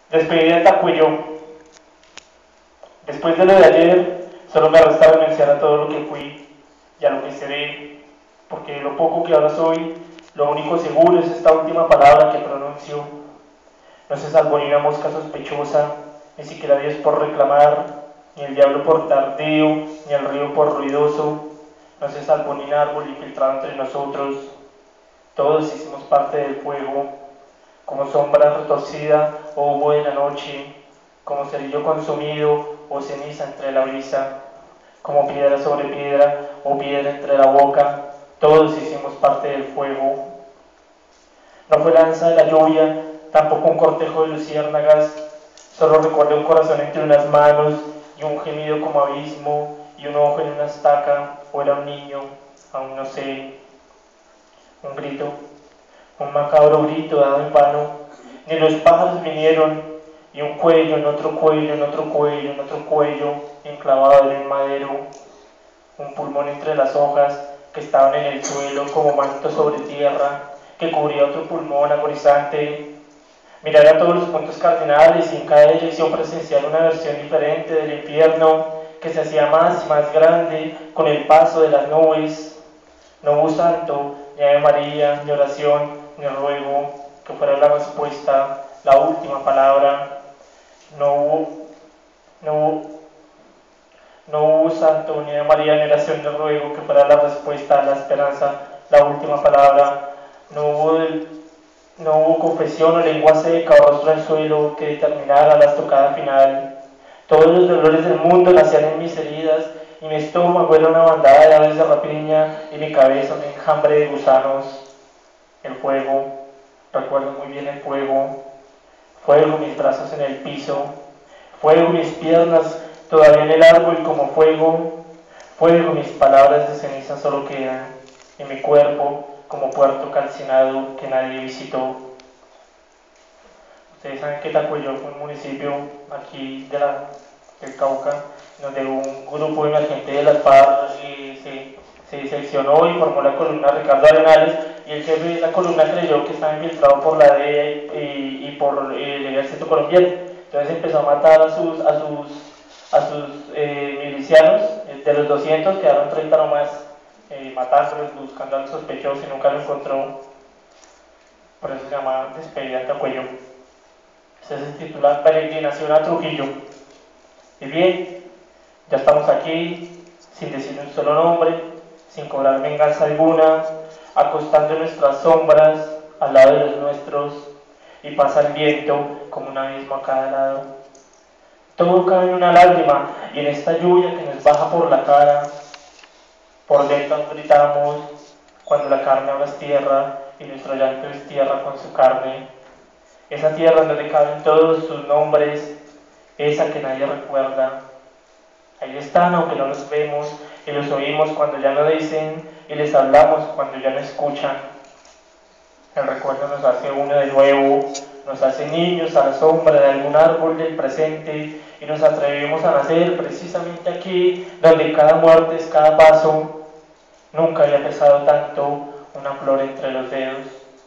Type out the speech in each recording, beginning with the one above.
Despedida en Tacuyo. Después de lo de ayer, solo me resta renunciar a todo lo que fui y a lo que seré, porque de lo poco que ahora soy, lo único seguro es esta última palabra que pronuncio. No se salvó ni una mosca sospechosa, ni siquiera Dios por reclamar, ni el diablo por tardío, ni el río por ruidoso. No se salvó ni un árbol infiltrado entre nosotros. Todos hicimos parte del fuego, como sombra retorcida o humo de la noche, como cerillo consumido o ceniza entre la brisa, como piedra sobre piedra o piedra entre la boca. Todos hicimos parte del fuego. No fue lanza de la lluvia, tampoco un cortejo de luciérnagas. Solo recuerdo un corazón entre unas manos y un gemido como abismo y un ojo en una estaca, o era un niño, aún no sé. Un grito, un macabro grito dado en vano. Ni los pájaros vinieron, y un cuello en otro cuello, en otro cuello, en otro cuello, enclavado en el madero. Un pulmón entre las hojas que estaban en el suelo como manto sobre tierra, que cubría otro pulmón agonizante. Mirar a todos los puntos cardinales y en cada dirección presenciar una versión diferente del infierno que se hacía más y más grande con el paso de las nubes. No hubo santo, ni Ave María, ni oración, ni ruego, que fuera la respuesta, la última palabra. No hubo santo, ni Ave María, ni oración, ni ruego, que fuera la respuesta, la esperanza, la última palabra. No hubo confesión o lengua seca o rostro al suelo que determinara la estocada final. Todos los dolores del mundo nacían en mis heridas, y mi estómago era una bandada de aves de rapiña, y mi cabeza un enjambre de gusanos. El fuego, recuerdo muy bien el fuego. Fuego mis brazos en el piso. Fuego mis piernas todavía en el árbol como fuego. Fuego mis palabras de ceniza solo quedan, y mi cuerpo como puerto calcinado que nadie visitó. Ustedes saben que Tacuyo fue un municipio aquí del Cauca, donde un grupo emergente de las FARC se seccionó y formó la columna Ricardo Arenales, y el jefe de la columna creyó que estaba infiltrado por la DEA y por el ejército colombiano. Entonces empezó a matar a sus milicianos. De los 200 quedaron 30 nomás, matándolos, buscando al sospechoso, y nunca lo encontró. Por eso se llama Despedida en Tacuello. Se titula Peregrinación a Trujillo. Y bien, ya estamos aquí, sin decir un solo nombre, sin cobrar venganza alguna, acostando nuestras sombras al lado de los nuestros, y pasa el viento como un abismo a cada lado. Todo cabe en una lágrima, y en esta lluvia que nos baja por la cara, por dentro gritamos, cuando la carne ahora es tierra y nuestro llanto es tierra con su carne. Esa tierra donde caben todos sus nombres, esa que nadie recuerda. Ahí están, aunque no los vemos, y los oímos cuando ya no dicen, y les hablamos cuando ya no escuchan. El recuerdo nos hace uno de nuevo, nos hace niños a la sombra de algún árbol del presente, y nos atrevemos a nacer precisamente aquí, donde cada muerte es cada paso. Nunca había pesado tanto una flor entre los dedos.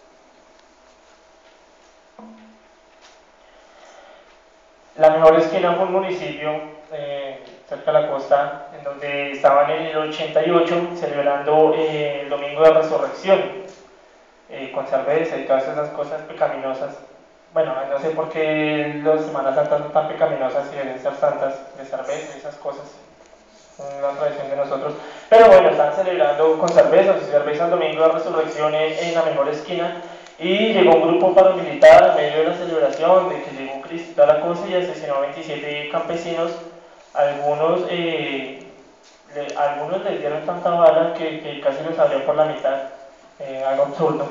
La Mejor Esquina fue un municipio cerca de la costa, en donde estaban en el 88 celebrando el Domingo de Resurrección, con cerveza y todas esas cosas pecaminosas. Bueno, no sé por qué las Semanas Santas son tan pecaminosas y deben ser santas, de cerveza y esas cosas. Una tradición de nosotros. Pero bueno, están celebrando con cervezas y cerveza el Domingo de Resurrección en La Mejor Esquina. Y llegó un grupo paramilitar en medio de la celebración, de que llegó Cristo y toda la cosa, y asesinó a 27 campesinos. Algunos les dieron tanta bala que casi los abrió por la mitad. Algo absurdo.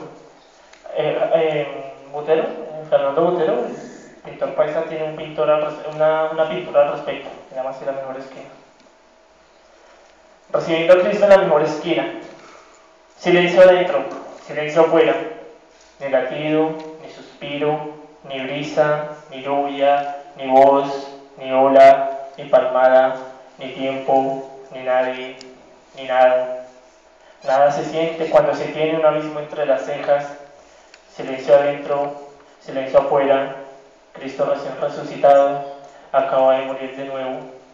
Botero, Fernando Botero, el pintor paisa, tiene una pintura al respecto, se llama así La Mejor Esquina. Recibiendo a Cristo en la mejor esquina. Silencio adentro, silencio afuera. Ni latido, ni suspiro, ni brisa, ni lluvia, ni voz, ni ola, ni palmada, ni tiempo, ni nadie, ni nada. Nada se siente cuando se tiene un abismo entre las cejas. Silencio adentro, silencio afuera. Cristo recién resucitado acaba de morir de nuevo